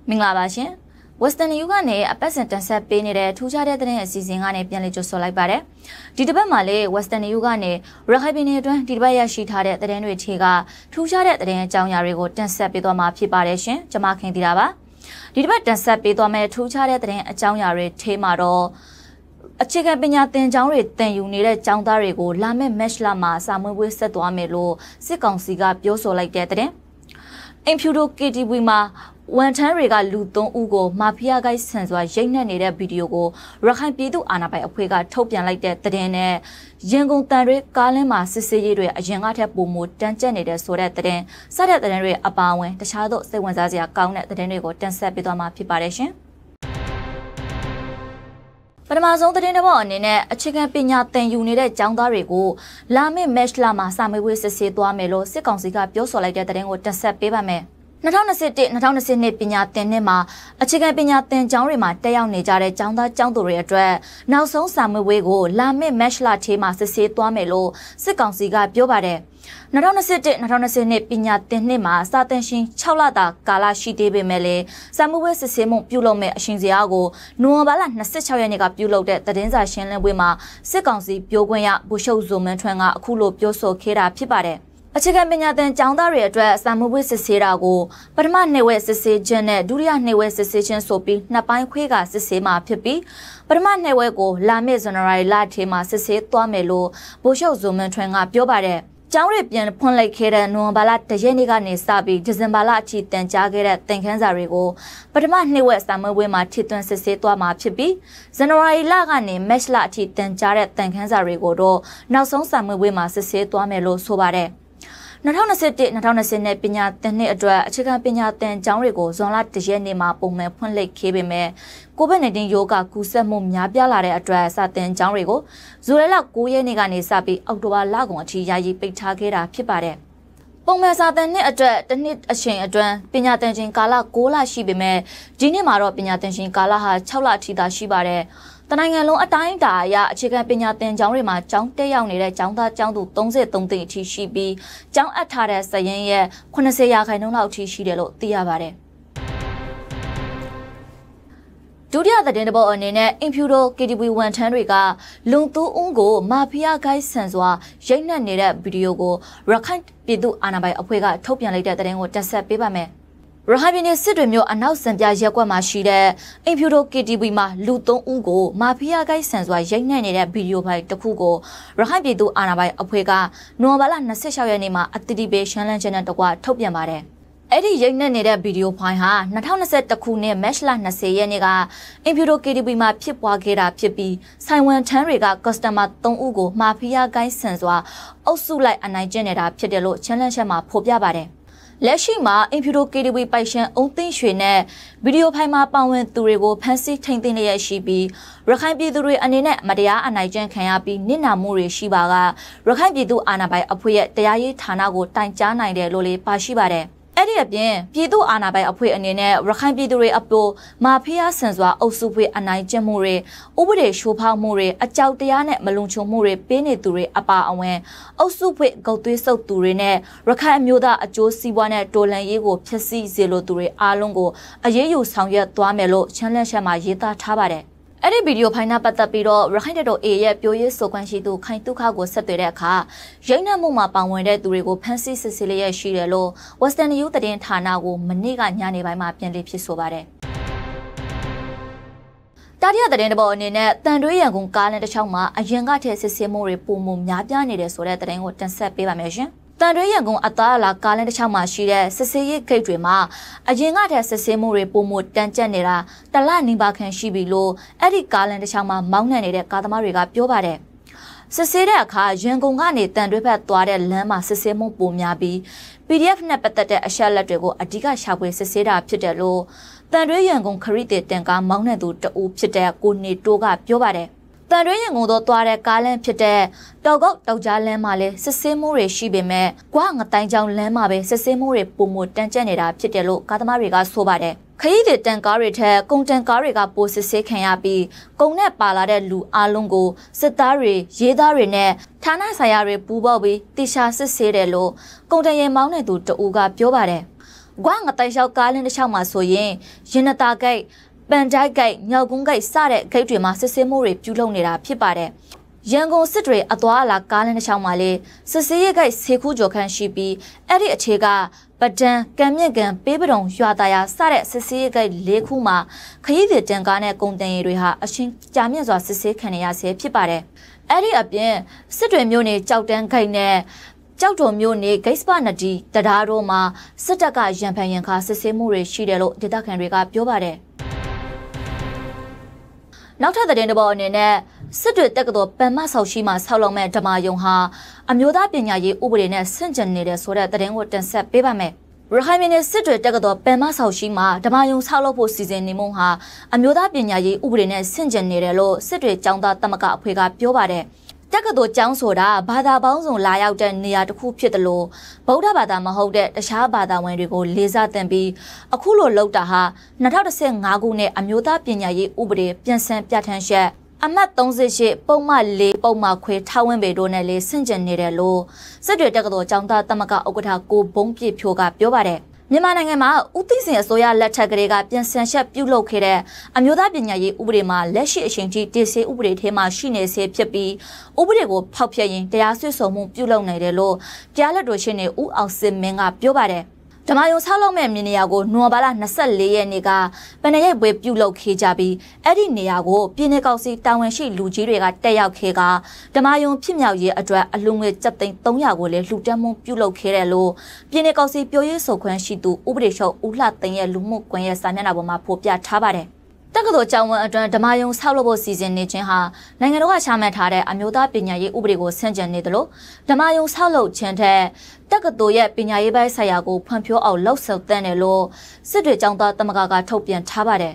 မင်္ဂလာပါရှင် Western New ကနေအပတ်စဉ်တင်ဆက်ပေးနေတဲ့ထူးခြားတဲ့သတင်းအစီအစဉ်ကနေပြန်လည်ကြိုဆိုလိုက်ပါတယ်ဒီတစ်ပတ်မှာလေ Western New ကနေရခိုင်ပြည်နယ်အတွင်းဒီတစ်ပတ်ရရှိထားတဲ့သတင်းတွေထဲကထူးခြားတဲ့သတင်းအကြောင်းအရာတွေကိုတင်ဆက်ပေးသွားမှာဖြစ်ပါတယ်ရှင်ကျွန်မခင်တီတာပါဒီတစ်ပတ်တင်ဆက်ပေးသွားမယ့်ထူးခြားတဲ့သတင်းအကြောင်းအရာတွေထဲမှာတော့အခြေခံပညာသင်ကျောင်းတွေတင်ယူနေတဲ့ကျောင်းသားတွေကိုလာမယ့် match လမှာစာမွေးပွဲဆက်သွားမယ်လို့စစ်ကောင်စီကပြောဆိုလိုက်တဲ့သတင်းအင်ဖြူတို KTV မှာဝန်ထမ်းတွေကလူ3ဦးကိုမာဖီးယားဂိုက်ဆန်စွာရိတ်နှက်နေတဲ့ဗီဒီယိုကိုရခိုင်ပြည်သူအာဏာပိုင်အဖွဲ့ကထုတ်ပြန်လိုက်တဲ့သတင်းနဲ့ရန်ကုန်တန်တွေကားလင်းမှာစစ်ဆေးရေးတွေအရင်ကထက်ပိုမိုတန်းကျပ်နေတဲ့ဆိုတဲ့သတင်းစတဲ့သတင်းတွေအပါအဝင်တခြားသောစိတ်ဝင်စားစရာကောင်းတဲ့သတင်းတွေကိုတင်ဆက်ပေးသွားမှာဖြစ်ပါတယ်ရှင်ပထမဆုံးသတင်းတစ်ပုဒ်အနေနဲ့အခြေခံပညာသင်ယူနေတဲ့ကျောင်းသားတွေကိုလာမယ့် match လမှာစာမေးပွဲစစ်ဆေးသွားမယ်လို့စစ်ကောင်စီကပြောဆိုလိုက်တဲ့သတင်းကိုတင်ဆက်ပေးပါမယ်2021-2022ပညာသင်နှစ်မှာအခြေခံပညာသင်ကျောင်းတွေမှာတက်ရောက်နေကြတဲ့ကျောင်းသားကျောင်းသူတွေအတွက်နောက်ဆုံးစာမေးပွဲကိုလာမယ့် match လထဲမှာစစ်ဆေးသွားမယ်လို့စစ်ကောင်စီကပြောပါတယ်2021-2022ပညာသင်နှစ်မှာစာသင်ရှင်6လတာကာလရှိသေးပေမဲ့လည်းစာမေးပွဲစစ်ဆေးမှုပြုလုပ်မဲ့အရှင်စရာကိုနိုဝင်ဘာလ26ရက်နေ့ကပြုလုပ်တဲ့သတင်းစာရှင်းလင်းပွဲမှာစစ်ကောင်စီပြောခွင့်ရဗိုလ်ချုပ်ဇော်မန်းထွန်းကအခုလိုပြောဆိုခဲ့တာဖြစ်ပါတယ်အခြေခံပညာသင်ကျောင်းသားတွေအတွက်စာမေးပွဲစစ်ဆေးတာကိုပထမနှစ်ဝက်စစ်ဆေးခြင်းနဲ့ဒုတိယနှစ်ဝက်စစ်ဆေးခြင်းဆိုပြီးနှစ်ပိုင်းခွဲကစစ်ဆေးမှာဖြစ်ပြီးပထမနှစ်ဝက်ကိုလာမယ့်ဇန်နဝါရီလထဲမှာစစ်ဆေးသွားမယ်လို့ဗိုလ်ချုပ်ဇော်မန်းထွန်းကပြောပါတယ်ကျောင်းတွေပြန်ဖွင့်လိုက်ခဲ့တဲ့နိုဝင်ဘာလ1ရက်နေ့ကနေစပြီးဒီဇင်ဘာလအထိတင်ကြားခဲ့တဲ့သင်ခန်းစာတွေကိုပထမနှစ်ဝက်စာမေးပွဲမှာထိသွင်းစစ်ဆေးသွားမှာဖြစ်ပြီးဇန်နဝါရီလကနေမတ်လအထိတင်ကြားတဲ့သင်ခန်းစာတွေကိုတော့နောက်ဆုံးစာမေးပွဲမှာစစ်ဆေးသွားမယ်လို့ဆိုပါတယ်2021-2020ပညာသင်နှစ်အတွက်အခြေခံပညာသင်ကျောင်းတွေကိုဇွန်လ1ရက်နေ့မှာပုံမှန်ဖွင့်လှစ်ခဲ့ပေမဲ့ COVID-19 ရောဂါကူးစက်မှုများပြားလာတဲ့အတွက်စာသင်ကျောင်းတွေကိုဇူလိုင်လ9ရက်နေ့ကနေစပြီးအောက်တိုဘာလကုန်အထိယာယီပိတ်ထားခဲ့တာဖြစ်ပါတယ်။ပုံမှန်စာသင်နှစ်အတွက်တစ်နှစ်အချိန်အတွင်းပညာသင်ခြင်းကာလ9လရှိပေမဲ့ဒီနှစ်မှာတော့ပညာသင်ခြင်းကာလဟာ6လအထိသာရှိပါတယ်။တနိုင်ငံလုံးအတိုင်းအတာအရအခြေခံပညာသင်ကျောင်းတွေမှာကျောင်းတက်ရောက်နေတဲ့ကျောင်းသားကျောင်းသူ33သိန်းအထိရှိပြီးကျောင်းအပ်ထားတဲ့စာရင်းရဲ့80%လောက်အထိရှိတယ်လို့သိရပါတယ်။ဒုတိယသတင်းတစ်ပုဒ်အနေနဲ့အင်ဖြူတို KTV ဝန်ထမ်းတွေကလုံသူဦးကိုမာဖီးယားဂိုက်ဆန်စွာရိတ်နှက်နေတဲ့ဗီဒီယိုကိုရခိုင်ပြည်သူအာဏာပိုင်အဖွဲ့ကထုတ်ပြန်လိုက်တဲ့သတင်းကိုတင်ဆက်ပေးပါမယ်။ရခိုင်ပြည်နယ်စစ်တွေမြို့အနောက်စံပြရက်ကွက်မှာရှိတဲ့အင်ဖြူတို KTV မှာလူ3ဦးကိုမာဖီးယားဂိုက်ဆန်စွာရိတ်နှက်နေတဲ့ဗီဒီယိုဖိုင်တစ်ခုကိုရခိုင်ပြည်သူအာဏာပိုင်အဖွဲ့ကနိုဝင်ဘာလ26ရက်နေ့မှာအသတိပေးရှင်းလင်းချက်နဲ့တကွထုတ်ပြန်ပါတယ်။အဲ့ဒီရိတ်နှက်နေတဲ့ဗီဒီယိုဖိုင်ဟာ2021ခုနှစ်မတ်လ20ရက်နေ့ကအင်ဖြူတို KTV မှာဖြစ်ပွားခဲ့တာဖြစ်ပြီးဆိုင်ဝန်ထမ်းတွေကကစတမာ3ဦးကိုမာဖီးယားဂိုက်ဆန်စွာအုပ်စုလိုက်အနိုင်ကျင့်နေတာဖြစ်တယ်လို့ရှင်းလင်းချက်မှာဖော်ပြပါတယ်လက်ရှိမှာအင်ဖြူတို KTV ပိုင်ရှင်အုံသိန်းရွှေနဲ့ဗီဒီယိုဖိုင်မှာပါဝင်သူတွေကိုဖမ်းဆီးထိန်းသိမ်းလျက်ရှိပြီးရခိုင်ပြည်သူတွေအနေနဲ့မတရားအနိုင်ကျင့်ခံရပြီးနစ်နာမှုတွေရှိပါကရခိုင်ပြည်သူအာဏာပိုင်အဖွဲ့ရဲ့တရားရေးဌာနကိုတိုင်ကြားနိုင်တယ်လို့လည်းပါရှိပါတယ်အဲ့ဒီအပြင်ပြည်သူအာဏာပိုင်အဖွဲ့အနေနဲ့ရခိုင်ပြည်သူတွေအပေါ်မာဖီးယားဆန်စွာအုပ်စုဖွဲ့အနိုင်ကျင့်မှုတွေဥပဒေချိုးဖောက်မှုတွေအကြောက်တရားနဲ့မလုံခြုံမှုတွေပေးနေသူတွေအပါအဝင်အုပ်စုဖွဲ့ဂုတ်သွေးဆုပ်သူတွေနဲ့ရခိုင်အမျိုးသားအကျိုးစီးပွားနဲ့တော်လှန်ရေးကိုဖျက်ဆီးစေလိုသူတွေအားလုံးကိုအရေးယူဆောင်ရွက်သွားမယ်လို့ချမ်းလက်ချက်မှာရေးသားထားပါတယ်အဲ့ဒီဗီဒီယိုဖိုင်နာပတ်သက်ပြီးတော့ရခိုင်တပ်တော် A ရဲ့ပြောရေးဆိုခွင့်ရှိသူခိုင်တုခကိုဆက်သွယ်တဲ့အခါရိတ်နှက်မှုမှာပါဝင်တဲ့သူတွေကိုဖမ်းဆီးစစ်ဆေးလျက်ရှိတယ်လို့ Western News သတင်းဌာနကိုမနေ့ကညနေပိုင်းမှာပြန်လည်ဖြစ်ဆိုပါတယ်။တာရီယာသတင်းတစ်ပုဒ်အနေနဲ့တန်တွေးရန်ကုန်ကားလမ်းတစ်ချောင်းမှာအရင်ကထက်စစ်ဆေးမှုတွေပုံမှန်များပြားနေတယ်ဆိုတဲ့သတင်းကိုတင်ဆက်ပေးပါမယ်ရှင်။တန်တွေးရန်ကုန်အသားအလာကားလမ်းတစ်ချောင်းမှာရှိတဲ့စစ်ဆေးရေးဂိတ်တွေမှာအရင်ကထက်စစ်ဆေးမှုတွေပုံမှန်တန်းကျပ်နေတာတလနီးပါးခန့်ရှိပြီလို့အဲ့ဒီကားလမ်းတစ်ချောင်းမှာမောင်းနှံနေတဲ့ကားသမားတွေကပြောပါတယ်စစ်ဆေးတဲ့အခါရန်ကုန်ကနေတန်တွေးဘက်သွားတဲ့လမ်းမှာစစ်ဆေးမှုပုံများပြီး PDF နဲ့ပတ်သက်တဲ့အချက်အလက်တွေကိုအဓိကရှာဖွေစစ်ဆေးတာဖြစ်တယ်လို့တန်တွေးရန်ကုန်ခရီးသည်တင်ကားမောင်းနှံသူတအူးဖြစ်တဲ့ကိုနေတိုးကပြောပါတယ်တန်တွေးရန်ကုန်တော့သွားတဲ့ကားလမ်းဖြစ်တဲ့တောက်ကုတ်တောက်ကြားလမ်းမှာလည်းစစ်ဆေးမှုတွေရှိပေမဲ့ကွာငတိုင်းချောင်းလမ်းမှာပဲစစ်ဆေးမှုတွေပုံမတန်းကျပ်နေတာဖြစ်တယ်လို့ကားသမားတွေကဆိုပါတယ်ခရီးသည်တန်ကားတွေထက်ကုန်တန်ကားတွေကပိုစစ်ဆေးခံရပြီးကုန်နဲ့ပါလာတဲ့လူအလုံးကိုစစ်သားတွေရေးသားတွေနဲ့ဌာနဆိုင်ရာတွေပူးပေါင်းပြီးတိကျစစ်ဆေးတယ်လို့ကုန်တန်ရဲမောင်းတဲ့သူတအူးကပြောပါတယ်ကွာငတိုင်လျှောက်ကားလင်းတစ်လျှောက်မှာဆိုရင်ရင်နတာဂိတ်ပန်တိုင်းဂိတ်ညောက်ကုန်းဂိတ်စတဲ့ဂိတ်တွေမှာစစ်ဆေးမှုတွေပြုလုပ်နေတာဖြစ်ပါတယ်ရန်ကုန်စစ်တွေအသွားအလာကားလင်းတစ်လျှောက်မှာလေစစ်ဆေးရေးဂိတ်ဆေးခုကျော်ခန့်ရှိပြီးအဲ့ဒီအခြေကပဒံကံမြင့်ကံပေးပတုံရွာသားရစတဲ့စစ်ဆေးရေးဂိတ်၄ခုမှာခရီးသည်တန်ကားနဲ့ကုန်တင်ရေးတွေဟာအရှင်ကြာမြင့်စွာစစ်ဆေးခံရဆဲဖြစ်ပါတယ်အဲ့ဒီအပြင်စစ်တွေမျိုးနေကြောက်တန်းဂိတ်နဲ့ကြောက်တော်မျိုးနေဂိတ်စပနဒီတရားတို့မှာစစ်တပ်ကရန်ဖန်ရန်ခါစစ်ဆေးမှုတွေရှိတယ်လို့ဒေသခံတွေကပြောပါတယ်နောက်ထပ်သတင်းတစ်ပုဒ်အနေနဲ့စစ်တွေတက္ကသိုလ်ပန်မဆောက်ရှိမှဆောက်လုပ်မဲ့ဓမ္မယုံဟာအမျိုးသားပညာရေးဥပဒေနဲ့ဆန့်ကျင်နေတဲ့ဆိုတဲ့သတင်းကိုတင်ဆက်ပေးပါမယ်။ရခိုင်ပြည်နယ်စစ်တွေတက္ကသိုလ်ပန်မဆောက်ရှိမှဓမ္မယုံဆောက်လုပ်ဖို့စီစဉ်နေမှုဟာအမျိုးသားပညာရေးဥပဒေနဲ့ဆန့်ကျင်နေတယ်လို့စစ်တွေကျောင်းသားသမဂ္ဂအဖွဲ့ကပြောပါတယ်။တက္ကသိုလ်ကျောင်းဆိုတာဘာသာပေါင်းစုံလာရောက်တဲ့နေရာတစ်ခုဖြစ်တယ်လို့ဗုဒ္ဓဘာသာမဟုတ်တဲ့တခြားဘာသာဝင်တွေကိုလေးစားတင်ပြီးအခုလိုလုပ်တာဟာ2015ခုနှစ်အမျိုးသားပညာရေးဥပဒေပြင်ဆင်ပြဋ္ဌာန်းချက်အမှတ်38ပုံမှန်4ပုံမှန်ခွေထောက်ဝင်းပေတို့နဲ့လေးဆင့်ကျင်နေတယ်လို့စစ်တွေတက္ကသိုလ်ကျောင်းသားသမဂ္ဂဥက္ကဋ္ဌကိုဘုံပြည့်ဖြိုးကပြောပါတယ်မြန်မာနိုင်ငံမှာဦးသိန်းစိန်အစိုးရလက်ထက်ကလေးကပြင်ဆင်ချက်ပြုလုပ်ခဲ့တဲ့အမျိုးသားပညာရေးဥပဒေမှာလက်ရှိအချိန်ထိတည်ဆဲဥပဒေထဲမှာရှိနေစေဖြစ်ပြီးဥပဒေကိုဖောက်ဖျက်ရင်တရားစွဲဆိုမှုပြုလုပ်နိုင်တယ်လို့တရားလက်တော်ရှင်းနေဦးအောင်စင်မင်းကပြောပါတယ်ဓမ္မယုံဆောက်လုပ်မဲ့မြေနေရာကိုနိုဝင်ဘာလ24ရက်နေ့ကပဏ္ဍရိပ်ပွဲပြုလုပ်ခဲ့ကြပြီးအဲ့ဒီနေရာကိုပြည်내ကောက်စီတာဝန်ရှိလူကြီးတွေကတက်ရောက်ခဲ့ကဓမ္မယုံဖြစ်မြောက်ရေးအတွက်အလူငွေကျပ်သိန်း300ကိုလည်းလှူဒန်းမှုပြုလုပ်ခဲ့တယ်လို့ပြည်내ကောက်စီပြောရေးဆိုခွင့်ရှိသူဥပဒေချုပ်ဦးလှသိန်းရဲ့လူမှုကွန်ရက်စာမျက်နှာပေါ်မှာဖော်ပြထားပါတယ်တက္ကသိုလ်ကျောင်းဝန်းအတွင်းဓမ္မယုံဆောက်လုပ်ဖို့စီစဉ်နေခြင်းဟာနိုင်ငံတော်ကချမှတ်ထားတဲ့အမျိုးသားပညာရေးဥပဒေကိုဆန့်ကျင်နေတယ်လို့ဓမ္မယုံဆောက်လုပ်ခြင်းတဲ့တက္ကသိုလ်ရဲ့ပညာရေးပိုင်းဆိုင်ရာကိုဖွံ့ဖြိုးအောင်လှုပ်ဆောင်တဲ့တယ်လို့စစ်တွေကျောင်းသားသမဂ္ဂကထုတ်ပြန်ထားပါတယ်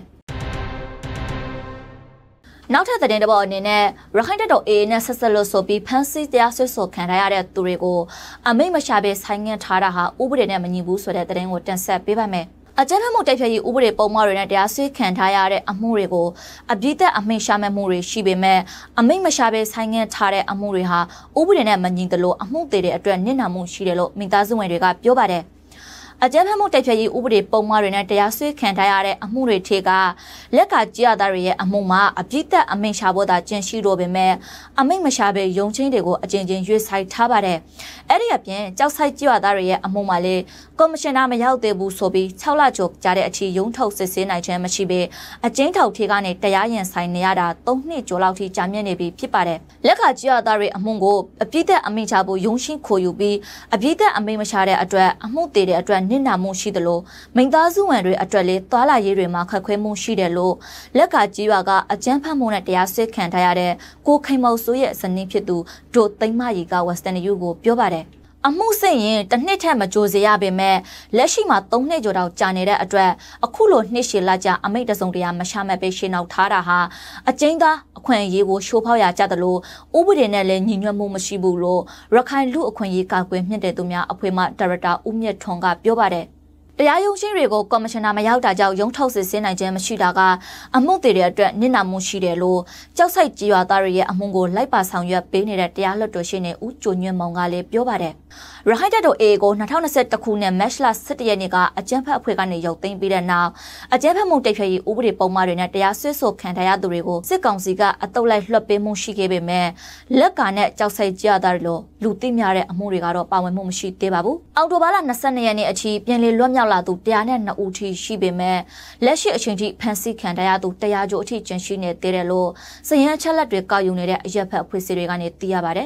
နောက်ထပ်သတင်းတစ်ပုဒ်အနေနဲ့ရခိုင်တပ်တော် AA နဲ့ဆက်ဆက်လို့ဆိုပြီးဖမ်းဆီးတရားစွဲဆိုခံရတဲ့သူတွေကိုအမိန့်မရှာဘဲဆိုင်းငံ့ထားတာဟာဥပဒေနဲ့မညီဘူးဆိုတဲ့သတင်းကိုတင်ဆက်ပေးပါမယ်အကြမ်းဖက်မှုတိုက်ဖျက်ရေးဥပဒေပုံမှန်တွေနဲ့တရားစွဲခံထားရတဲ့အမှုတွေကိုအပြည့်သက်အမိန့်ရှာမဲ့မှုတွေရှိပေမဲ့အမိန့်မရှာဘဲဆိုင်းငံ့ထားတဲ့အမှုတွေဟာဥပဒေနဲ့မညီသလိုအမှုတွေအတွက်နစ်နာမှုရှိတယ်လို့မိသားစုဝင်တွေကပြောပါတယ်အကြမ်းဖက်မှုတိုက်ဖျက်ရေးဥပဒေပုံမှန်တွေနဲ့တရားစွဲခံထားရတဲ့အမှုတွေထဲကလက်ကကြရသားတွေရဲ့အမှုမှာအပြည့်သက်အမိန့်ရှာဖို့သာကျင့်ရှိတော့ပေမဲ့အမိန့်မရှာဘဲရုံချင်းတွေကိုအကျဉ်းချင်းရွေးဆိုင်ထားပါတယ်အဲ့ဒီအပြင်ကြောက်ဆိုင်ကြရသားတွေရဲ့အမှုမှာလေကော်မရှင်နာမရောက်သေးဘူးဆိုပြီး6လကျော်ကြာတဲ့အထိရုံးထုတ်စစ်ဆေးနိုင်ခြင်းမရှိဘဲအကျဉ်းထောက်ထေကနေတရားရင်ဆိုင်နေရတာ3နှစ်ကျော်လောက်ထိကြာမြင့်နေပြီဖြစ်ပါတယ်လက်ကကြရသားတွေအမှုကိုအပြည့်သက်အမိန့်ချဖို့ရုံးရှင်းခေါ်ယူပြီးအပြည့်သက်အမိန့်မရှာတဲ့အတွက်အမှုတည်တဲ့အတွက်နစ်နာမှုရှိတယ်လို့မိသားစုဝင်တွေအတွက်လည်းသွာလာရေးတွေမှာခက်ခွဲမှုရှိတယ်လို့လက်ကကြီးရွာကအကြမ်းဖက်မှုနဲ့တရားစွဲခံထားရတဲ့ကိုခိန်မောင်စိုးရဲ့ဇနီးဖြစ်သူဒိုသိမ့်မရီက Western News ကိုပြောပါတယ်အမှုစစ်ရင်တစ်နှစ်ထက်မကြိုစေရပေမဲ့လက်ရှိမှာ3နှစ်ကျော်တောင်ကြာနေတဲ့အတွက်အခုလိုနှစ်ရှည်လာကြအမိန့်တစုံတရာမရှာမဲ့ပဲရှင်းအောင်ထားတာဟာအကျဉ်းသားအခွင့်အရေးကိုရှိုးဖောက်ရကြတယ်လို့ဥပဒေနဲ့လည်းညီညွတ်မှုမရှိဘူးလို့ရခိုင်လူအခွင့်အရေးကာကွယ်မြင့်တဲ့သူများအဖွဲ့မှဒါရိုက်တာဦးမြတ်ထွန်းကပြောပါတယ်တရားရုံးရှင်းတွေကိုကော်မရှင်နာမရောက်တာကြောင့်ရုံးထုတ်စစ်ဆေးနိုင်ခြင်းမရှိတာကအမှုတွေအတွက်နစ်နာမှုရှိတယ်လို့ကြောက်ဆိုင်ကြီးရွာသားတွေရဲ့အမှုကိုလိုက်ပါဆောင်ရွက်ပေးနေတဲ့တရားလွှတ်တော်ရှင်းနေဦးကျိုညွန့်မောင်ကလည်းပြောပါတယ်ရခိုင်တပ်တော် AA ကို2021ခုနှစ်မတ်လ17ရက်နေ့ကအကြမ်းဖက်အဖွဲ့ကနေရုပ်သိမ်းပြီးတဲ့နောက်အကြမ်းဖက်မှုတိုက်ဖျက်ရေးဥပဒေပုံမှန်တွေနဲ့တရားစွဲဆိုခံထားရသူတွေကိုစစ်ကောင်စီကအတုပ်လိုက်လွှတ်ပေးမှုရှိခဲ့ပေမဲ့လက်ကာနဲ့ကြောက်ဆိုင်ကြရသားတွေလိုလူသိများတဲ့အမှုတွေကတော့ပါဝင်မှုမရှိသေးပါဘူးအောက်တိုဘာလ22ရက်နေ့အထိပြန်လည်လွတ်မြောက်လာသူ102ဦးထိရှိပေမဲ့လက်ရှိအချိန်ထိဖမ်းဆီးခံထားရသူ100ကျော်အထိကျန်ရှိနေသေးတယ်လို့စည်ရန်ချက်လက်တွေကောက်ယူနေတဲ့အရက်ဖက်အဖွဲ့အစည်းတွေကနေသိရပါတယ်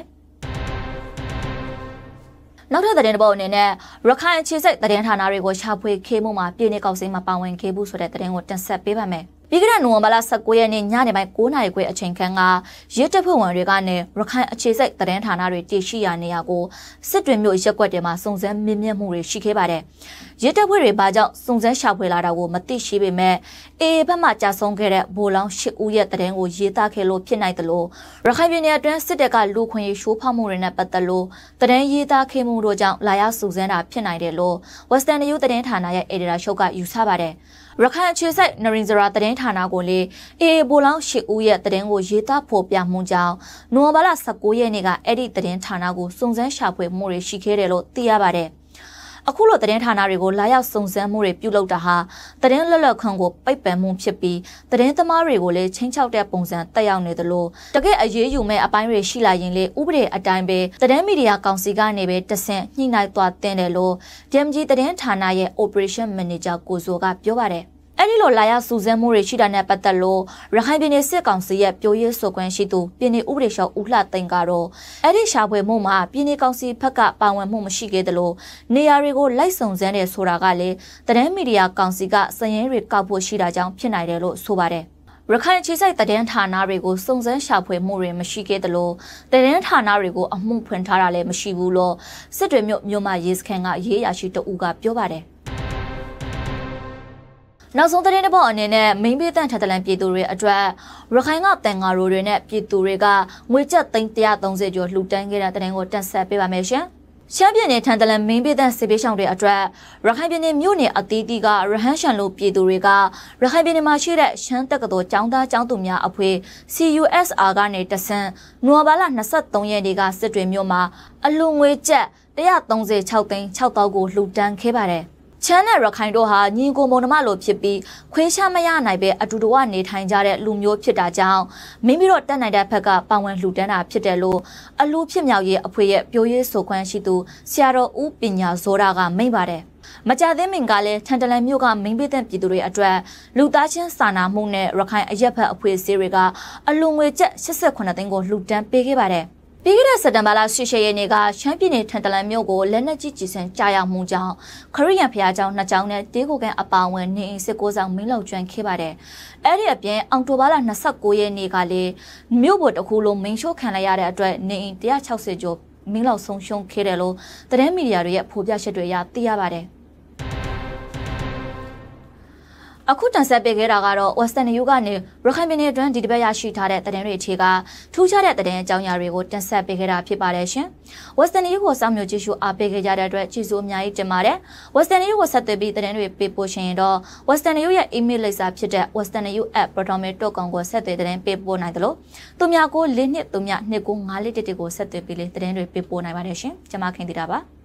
နောက်ထပ်သတင်းတစ်ပုဒ်အနေနဲ့ရခိုင်အခြေစိုက်သတင်းဌာနတွေကိုရှာဖွေခေမှုမှာပြည်내ကောက်စီမှာပါဝင်ခဲ့မှုဆိုတဲ့သတင်းကိုတင်ဆက်ပေးပါမယ်။ပြီးခဲ့တဲ့နိုဝင်ဘာလ19ရက်နေ့ညနေပိုင်း9:00နာရီခွဲအချိန်ခန့်ကရဲတပ်ဖွဲ့ဝင်တွေကနေရခိုင်အခြေစိုက်သတင်းဌာနတွေတည်ရှိရာနေရာကိုစစ်တွေမြို့ရက်ကွက်တွေမှာစုံစမ်းမြင့်မြတ်မှုတွေရှိခဲ့ပါတယ်။ရဲတပ်ဖွဲ့တွေဘာကြောင့်စုံစမ်းရှာဖွေလာတာကိုမသိရှိပေမဲ့အေဘက်မှကြာဆုံးခဲ့တဲ့ဗိုလ်လောင်း10ဦးရဲ့သတင်းကိုရေးသားခဲ့လို့ဖြစ်နိုင်တယ်လို့ရခိုင်ပြည်နယ်အတွင်းစစ်တပ်ကလူခွင့်ရေးရှိုးဖောက်မှုတွေနဲ့ပတ်သက်လို့သတင်းရေးသားခဲ့မှုတို့ကြောင့်လာရောက်စုံစမ်းတာဖြစ်နိုင်တယ်လို့ Western News သတင်းဌာနရဲ့အယ်ဒီတာချုပ်ကယူဆပါတယ်။ရခိုင်အခြေစိုက်နရင်ဇရာသတင်းဌာနကိုလေအေဘိုလောင်း10ဦးရဲ့သတင်းကိုရေးသားဖော်ပြမှုကြောင့်နိုဝင်ဘာလ19ရက်နေ့ကအဲ့ဒီသတင်းဌာနကိုစုံစမ်းရှာဖွေမှုတွေရှိခဲ့တယ်လို့သိရပါတယ်။အခုလိုသတင်းဌာနတွေကိုလာရောက်စုံစမ်းမှုတွေပြုလုပ်တာဟာသတင်းလွတ်လပ်ခွင့်ကိုပိတ်ပင်မှုဖြစ်ပြီးသတင်းသမားတွေကိုလည်းချင်းချောက်တဲ့ပုံစံတက်ရောက်နေသလိုတကယ့်အရေးယူမဲ့အပိုင်းတွေရှိလာရင်လေဥပဒေအတိုင်းပဲသတင်းမီဒီယာကောင်စီကနေပဲတဆင့်ညှိနှိုင်းသွားတင်တယ်လို့ DMG သတင်းဌာနရဲ့ Operation Manager ကိုဇိုကပြောပါတယ်အဲ့ဒီလိုလာရောက်စူးစမ်းမှုတွေရှိတာနဲ့ပတ်သက်လို့ရခိုင်ပြည်နယ်စစ်ကောင်စီရဲ့ပြောရေးဆိုခွင့်ရှိသူပြည်နယ်ဥပဒေချုပ်ဦးလှသိန်းကတော့အဲ့ဒီရှာဖွေမှုမှာပြည်နယ်ကောင်စီဘက်ကပါဝင်မှုမရှိခဲ့သလိုနေရာတွေကိုလိုက်စုံစမ်းတယ်ဆိုတာကလည်းသတင်းမီဒီယာကောင်စီကစည်ရင်းတွေကောက်ဖို့ရှိတာကြောင့်ဖြစ်နိုင်တယ်လို့ဆိုပါတယ်ရခိုင်ခြေစိုက်သတင်းဌာနတွေကိုစုံစမ်းရှာဖွေမှုတွေမရှိခဲ့သလိုသတင်းဌာနတွေကိုအမှုဖွင့်ထားတာလည်းမရှိဘူးလို့စစ်တွေမြို့မှာရေးစခန်းကရေးရရှိတအူးကပြောပါတယ်နောက်ဆုံးသတင်းတစ်ပုဒ်အနေနဲ့မိန်းပေးတန့်ထက်တလန်ပြည်သူတွေအတွက်ရခိုင်ကတန်ငါရိုတွေနဲ့ပြည်သူတွေကငွေကျပ်သိန်း130ကျော်လှူဒန်းခဲ့တဲ့သတင်းကိုတင်ဆက်ပေးပါမယ်ရှင်။ရှမ်းပြည်နယ်ထန်တလန်မိန်းပေးတန့်စစ်ပေးဆောင်တွေအတွက်ရခိုင်ပြည်နယ်မြို့နယ်အသီးသီးကရဟန်းရှန်လိုပြည်သူတွေကရခိုင်ပြည်နယ်မှာရှိတဲ့ရှမ်းတက္ကသိုလ်ကျောင်းသားကျောင်းသူများအဖွဲ့ CUSR ကနေတဆင့်နိုဝင်ဘာလ23ရက်နေ့ကစစ်တွေမြို့မှာအလူငွေကျပ်136သိန်း6တောက်ကိုလှူဒန်းခဲ့ပါတယ်။ချမ်းနဲ့ရခိုင်တို့ဟာညီကိုမုံနှမလိုဖြစ်ပြီးခွေးချမရနိုင်ပဲအတူတူကနေထိုင်ကြတဲ့လူမျိုးဖြစ်တာကြောင့်မိမိတို့တက်နိုင်တဲ့ဘက်ကပါဝင်လှူဒန်းတာဖြစ်တယ်လို့အလူဖြစ်မြောက်ရေးအဖွဲ့ရဲ့ပြောရေးဆိုခွင့်ရှိသူဆရာတော်ဦးပညာဇောရာကမိန့်ပါတယ်မကြသေးမင်ကလည်းထန်တလန်မြို့ကမိန်းပေးတဲ့ပြည်သူတွေအတွက်လူသားချင်းစာနာမှုနဲ့ရခိုင်အရက်ဖက်အဖွဲ့အစည်းတွေကအလူငွေကျပ်88သိန်းကိုလှူဒန်းပေးခဲ့ပါတယ်ပြီးခဲ့တဲ့စက်တင်ဘာလ18ရက်နေ့ကရှမ်းပြည်နယ်ထန်တလန်မြို့ကိုလက်နက်ကြီးကြီးစံကြားရောက်မှုကြောင့်ခရီးရန်ဖျားကျောင်း2ကျောင်းနဲ့တေးကိုကန်အပါအဝင်နေအိမ်စစ်ကိုဆောင်မင်းလောက်ကျွမ်းခဲ့ပါတယ်။အဲ့ဒီအပြင်အောက်တိုဘာလ29ရက်နေ့ကလည်းမြို့ပေါ်တစ်ခုလုံးမင်းရှို့ခံလိုက်ရတဲ့အတွက်နေအိမ်160ကျော်မင်းလောက်ဆုံးရှုံးခဲ့တယ်လို့သတင်းမီဒီယာတွေရဲ့ဖော်ပြချက်တွေအရသိရပါတယ်။အခုတင်ဆက်ပေးခဲ့တာကတော့ Western New ကနေရခိုင်ပြည်နယ်အတွင်းဒီတစ်ပတ်ရရှိထားတဲ့သတင်းတွေအထက်ကထူးခြားတဲ့သတင်းအကြောင်းအရာတွေကိုတင်ဆက်ပေးခဲ့တာဖြစ်ပါတယ်ရှင်။ Western New ကိုစောင့်မျှော်ကြည့်ရှုအားပေးခဲ့ကြတဲ့အတွက်ကျေးဇူးအများကြီးတင်ပါတယ်။ Western New ကိုဆက်သွယ်ပြီးသတင်းတွေပေးပို့ရှင်ရင်တော့ Western New ရဲ့ email လိပ်စာဖြစ်တဲ့ westernnew@protonmail.com ကိုဆက်သွယ်သတင်းပေးပို့နိုင်တယ်လို့သူများကို423295411ကိုဆက်သွယ်ပြီးသတင်းတွေပေးပို့နိုင်ပါတယ်ရှင်။ကျွန်မခင်တီတာပါ။